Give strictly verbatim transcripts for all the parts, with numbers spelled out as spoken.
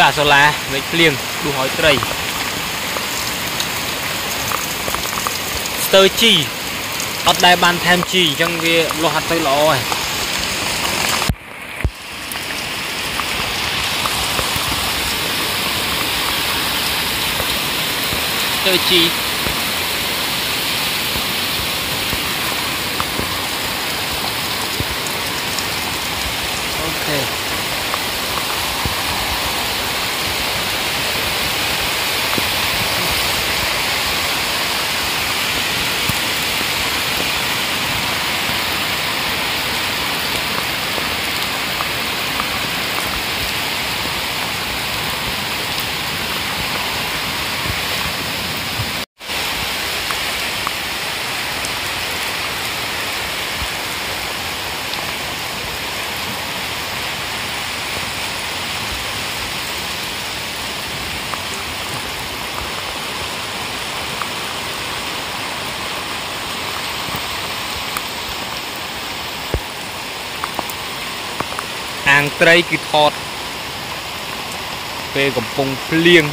à solar mấy liêng đủ hỏi tray tơ chi ở đây ban thêm chi trong cái lo hạt tới lọ rồi tơ chi ok hàng tray kỹ thuật về cầm bông liêng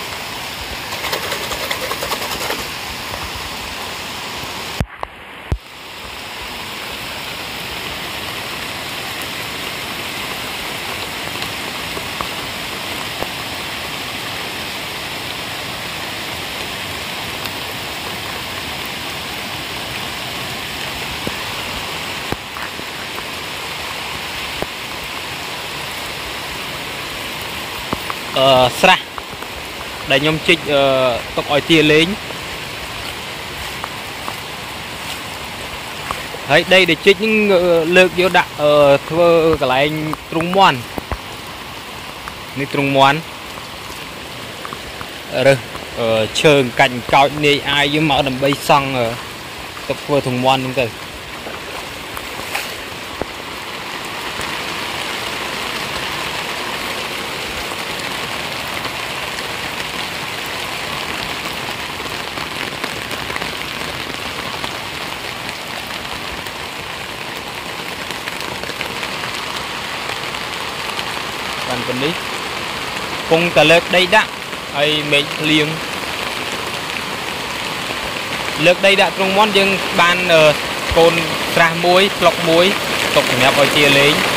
ờ sra để nhóm chích ờ tộc ỏi tia lên đấy đây để chích những uh, lược vô đặt ờ thưa cái lại trung moan ní trung moan rồi ờ trường cảnh cao này ai với mở đầm bay xăng ờ tộc vừa thùng moan đúng rồi bạn cần đi cùng cả lợt đây đã ai mấy liêng lợt đây đã trong món dân ban ở cồn ra muối lọc muối tục nhập vào chia lấy